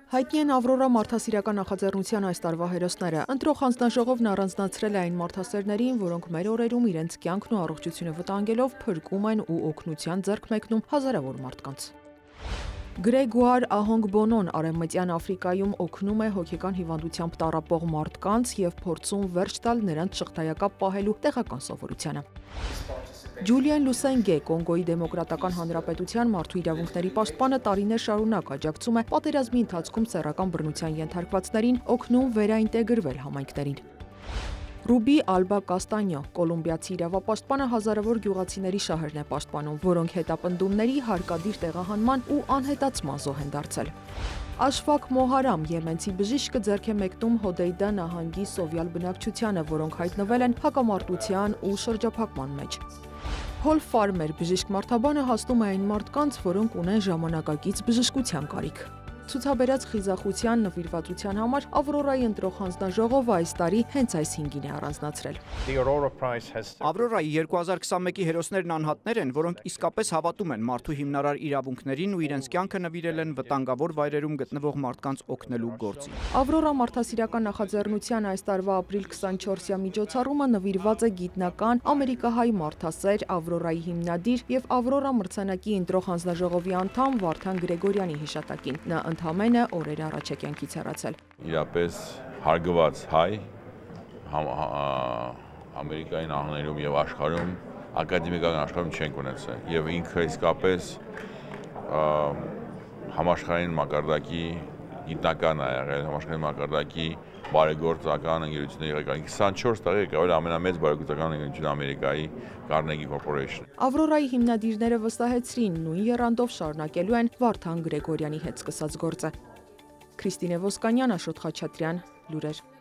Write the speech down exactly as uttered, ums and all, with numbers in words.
Հայտնի են Ավրորա մարդասիրական նախաձեռնության այս տարվա հերոսները։ Ընտրող հանձնաժողովն առանձնացրել է այն մարդասերներին, որոնք մեր օրերում իրենց կյանքն ու առողջությունը վտանգելով փրկում են ու օգնության ձեռք մեկնում հազարավոր մարդկանց։ Գրեգուար Ահոնգբոնոն Արևմտյան Աֆրիկայում օգնում է հոգեկան հիվանդությամբ տառապող մարդկանց և փորձում վերջ տալ նրանց շղթայակապ պահելու տեղական սովորությանը։ Ջուլիան Լուսենգե Կոնգոյի Դեմոկրատական Հանրապետության մարդու իրավունքների պաշտպանը տարիներ շարունակ աջակցում է պատերազմի ընթացքում սեռական բռնության ենթարկվածներին, օգնում վերաինտեգրվել համայնքներին։ Ռուբի Ալբա Կաստանյո կոլումբիացի իրավապաշտպանը հազարավոր գյուղացիների շահերն է պաշտպանում, որոնք հետապնդումների, հարկադիր տեղահանման ու անհետացման զոհ են դարձել։ Աշֆակ Մոհարամ եմենցի բժիշկը ձեռք է մեկնում Հոդեյդա նահանգի սովյալ բնակչությանը, որոնք հայտնվել են հակամարտության ու շրջափակման մեջ։ Փոլ Ֆարմեր բժիշկ մարդաբանը հասնում է այն մարդկանց, որոնք ունեն ժամանակակից բժշկության կարիք։ Ցուցաբերած խիզախության նվիրվածության համար Ավրորայի ընտրող հանձնաժողովը այս տարի հենց այս հինգին է առանձնացրել։ Ավրորայի երկու հազար քսանմեկի հերոսներն անհատներ են, որոնք իսկապես հավատում են մարդու հիմնարար իրավունքներին ու իրենց կյանքը նվիրել են վտանգավոր վայրերում գտնվող մարդկանց օգնելու գործին։ Ավրորա մարդասիրական նախաձեռնության այս տարվա ապրիլ քսանչորսյա միջոցառումը նվիրված է գիտնական ամերիկահայ մարդասեր Ավրորայի հիմնադիր եւ Ավրորա մրցանակի ընտրող հանձնաժողովի անդամ Վարդան Գրեգորյանի հիշատակին։ Նա ընդամենը օրեր առաջ է կյանքից հեռացել։ Իրապես հարգված հայ Ամերիկայի Նահանգներում եւ աշխարհում ակադեմիկական աշխարհում չենք ունեցել եւ ինքը իսկապես համաշխարհային մակարդակի գիտնական է եղել, համաշխարհային մակարդակի բարեգործական ընկերությունների ղեկավար քսանչորս տարի եղել ամենամեծ բարեգործական ընկերությունը Ամերիկայի Carnegie Corporation։ Ավրորայի հիմնադիրները վստահեցրին նույն եռանդով շարունակելու են Վարդան Գրեգորյանի հետ սկսած գործը։ Քրիստինե Ոսկանյան, Աշոտ Խաչատրյան, լուրեր։